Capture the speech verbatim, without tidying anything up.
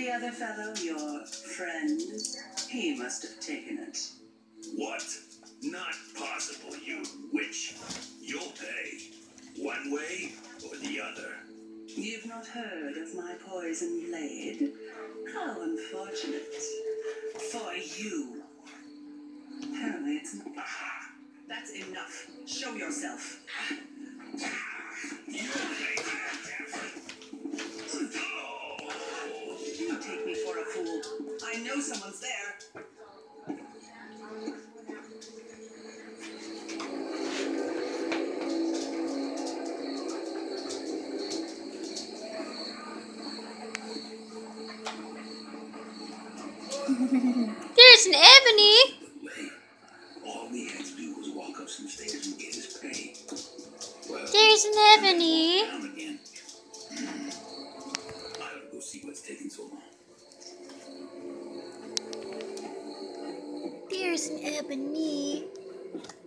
the other fellow, your friend, he must have taken it. What? Not possible, you witch. You'll pay. One way or the other. You've not heard of my poison blade? How unfortunate. For you. Apparently it's not. Ah, that's enough. Show yourself. You'll pay for that. You take me for a fool. I know someone's there. There's an Ebony. All we had to do was walk up some stairs and get his pay. Well, There's an Ebony. down again. Hmm. I ought to go see what's taking so long. There's an Ebony.